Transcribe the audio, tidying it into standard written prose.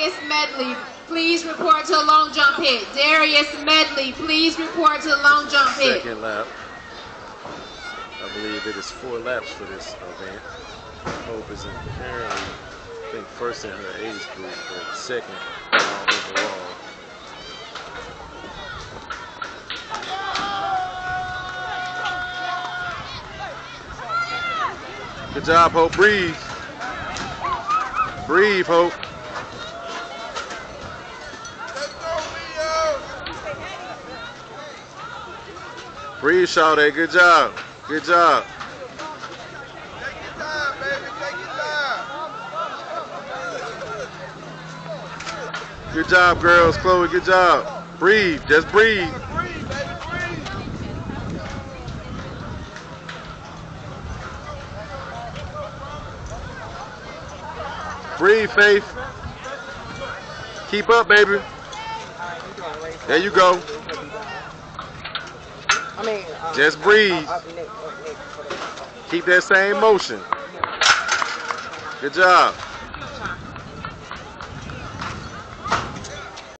Darius Medley, please report to the long jump hit. Darius Medley, please report to the long jump hit. Second lap. I believe it is 4 laps for this event. Hope is apparently, I think, first in her age group, but second overall. Good job, Hope. Breathe. Breathe, Hope. Breathe, Sade. Good job. Good job. Take your time, baby. Take your time. Good job, girls. Chloe, good job. Breathe. Just breathe. Breathe, baby. Breathe. Breathe, Faith. Keep up, baby. There you go. Just breathe. Keep that same motion. Good job.